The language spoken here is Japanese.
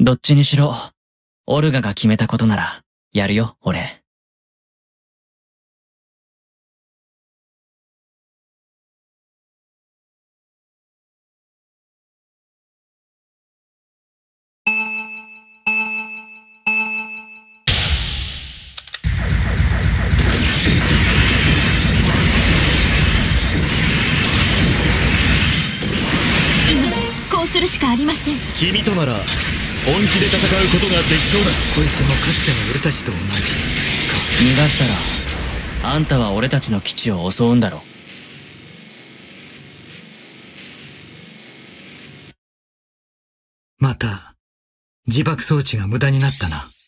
どっちにしろ、オルガが決めたことなら、やるよ、俺。 こうするしかありません。 君となら本気で戦うことができそうだ。 こいつもかつての俺たちと同じか。 逃がしたら、あんたは俺たちの基地を襲うんだろ。 また自爆装置が無駄になったな。